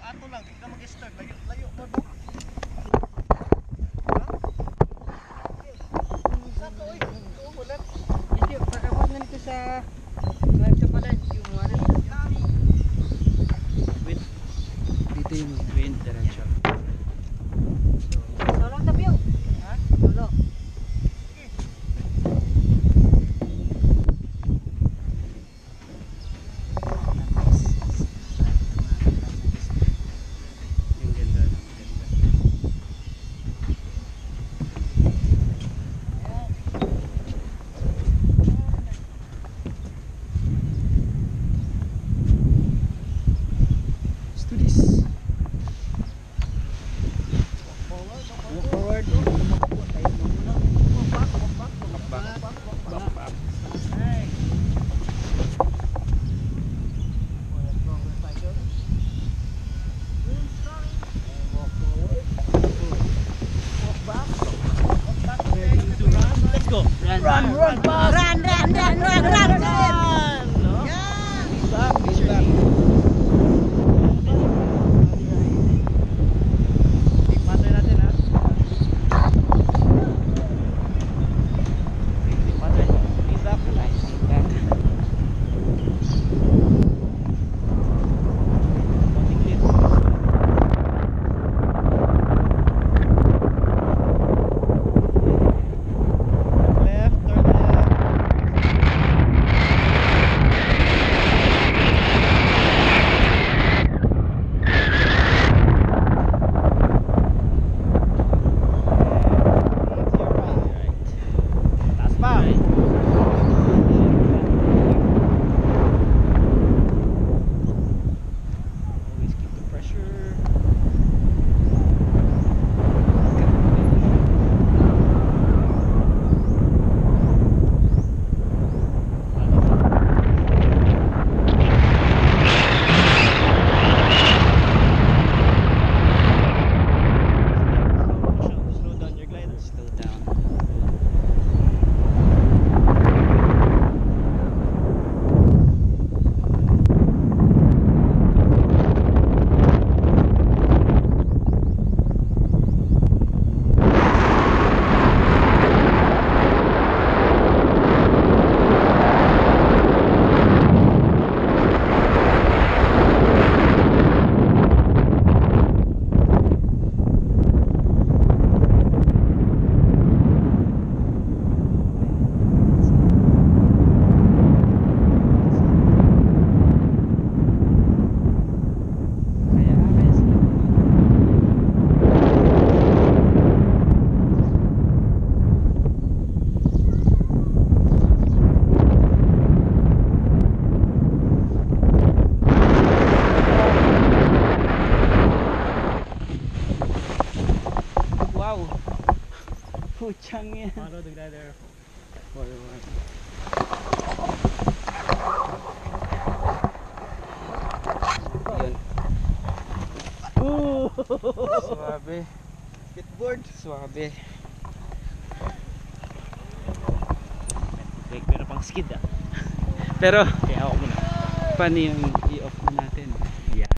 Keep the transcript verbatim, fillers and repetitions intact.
Ato lang, hindi ka mag-start. Layo, layo mo mo. Sato, oy. Uulan. Hindi, pagkakuha na nito sa live sa pala. Yung mga Wind. dito yung Wind direction. solo ang tabiyo. Ha? Solo. Yung ganda, yung ganda. Let's do this. Move forward. Back, back, back. Hey. Let's go. Run, Run, run, pass. Run, run, run, run, run, run. No? Yeah. Back, back. Patay natin ha. Patay. Lean back. Nice. Lean back. Konting lift. Left, turn left. Taas pa. Always keep the pressure. Slow down your glider. Slow down. Kaya kaya sila. Wow. Puchang yan. Follow the glider. Forward. Yun. Ooh! Suwabe. Skateboard. Suwabe. Wait, pero pang skid ah. Pero, kaya ako muna. Paano yung